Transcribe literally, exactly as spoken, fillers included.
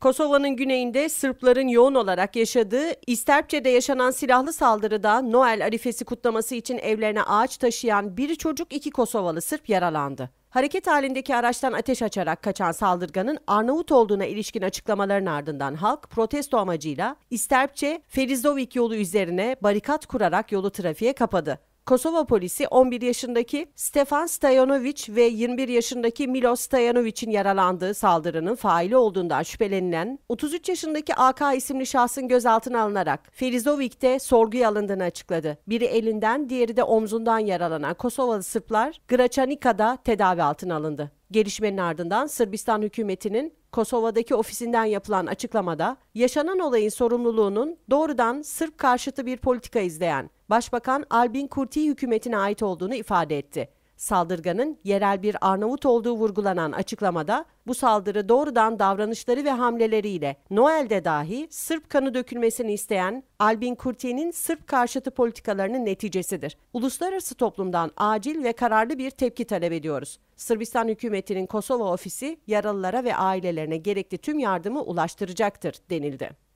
Kosova'nın güneyinde Sırpların yoğun olarak yaşadığı İsterpçe'de yaşanan silahlı saldırıda Noel arifesi kutlaması için evlerine ağaç taşıyan bir çocuk iki Kosovalı Sırp yaralandı. Hareket halindeki araçtan ateş açarak kaçan saldırganın Arnavut olduğuna ilişkin açıklamaların ardından halk protesto amacıyla İsterpçe Ferizovik yolu üzerine barikat kurarak yolu trafiğe kapadı. Kosova polisi on bir yaşındaki Stefan Stojanović ve yirmi bir yaşındaki Milos Stojanović'in yaralandığı saldırının faili olduğundan şüphelenilen otuz üç yaşındaki A K isimli şahsın gözaltına alınarak Ferizovik'te sorguya alındığını açıkladı. Biri elinden, diğeri de omzundan yaralanan Kosovalı Sırplar Gračanica'da tedavi altına alındı. Gelişmenin ardından Sırbistan hükümetinin Kosova'daki ofisinden yapılan açıklamada yaşanan olayın sorumluluğunun doğrudan Sırp karşıtı bir politika izleyen Başbakan Albin Kurti hükümetine ait olduğunu ifade etti. Saldırganın yerel bir Arnavut olduğu vurgulanan açıklamada bu saldırı doğrudan davranışları ve hamleleriyle Noel'de dahi Sırp kanı dökülmesini isteyen Albin Kurti'nin Sırp karşıtı politikalarının neticesidir. Uluslararası toplumdan acil ve kararlı bir tepki talep ediyoruz. Sırbistan hükümetinin Kosova ofisi yaralılara ve ailelerine gerekli tüm yardımı ulaştıracaktır denildi.